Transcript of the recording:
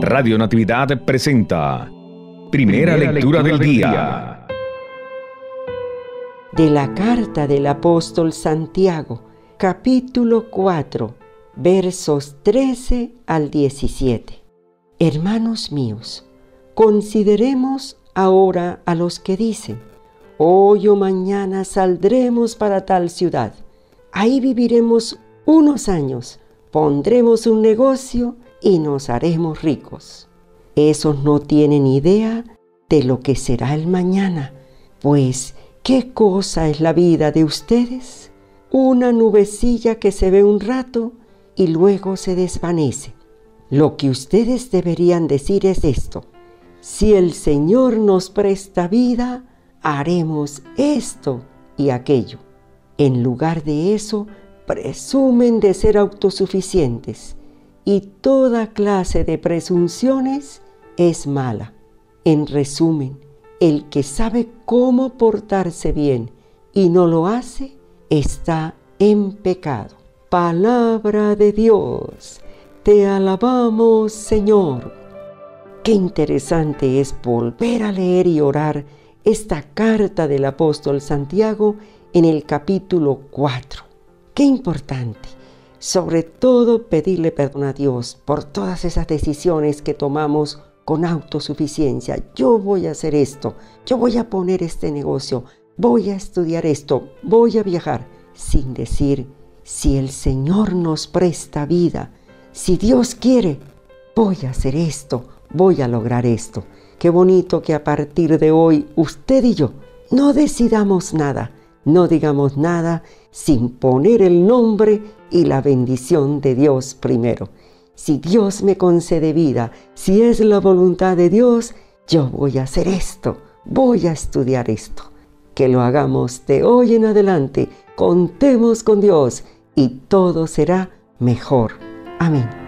Radio Natividad presenta Primera Lectura del Día. De la carta del apóstol Santiago, capítulo 4, versos 13 al 17. Hermanos míos, consideremos ahora a los que dicen: hoy o mañana saldremos para tal ciudad. Ahí viviremos unos años, pondremos un negocio y nos haremos ricos. Esos no tienen idea de lo que será el mañana, pues ¿qué cosa es la vida de ustedes? Una nubecilla que se ve un rato y luego se desvanece. Lo que ustedes deberían decir es esto: si el Señor nos presta vida, haremos esto y aquello. En lugar de eso, presumen de ser autosuficientes, y toda clase de presunciones es mala. En resumen, el que sabe cómo portarse bien y no lo hace, está en pecado. Palabra de Dios, te alabamos, Señor. Qué interesante es volver a leer y orar esta carta del apóstol Santiago en el capítulo 4. Qué importante, sobre todo, pedirle perdón a Dios por todas esas decisiones que tomamos con autosuficiencia. Yo voy a hacer esto, yo voy a poner este negocio, voy a estudiar esto, voy a viajar, sin decir: si el Señor nos presta vida, si Dios quiere, voy a hacer esto, voy a lograr esto. Qué bonito que a partir de hoy usted y yo no decidamos nada, no digamos nada sin poner el nombre y la bendición de Dios primero. Si Dios me concede vida, si es la voluntad de Dios, yo voy a hacer esto, voy a estudiar esto. Que lo hagamos de hoy en adelante, contemos con Dios y todo será mejor. Amén.